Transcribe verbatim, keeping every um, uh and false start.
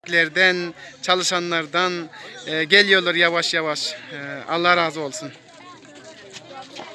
çalışanlardan e, geliyorlar yavaş yavaş. E, Allah razı olsun.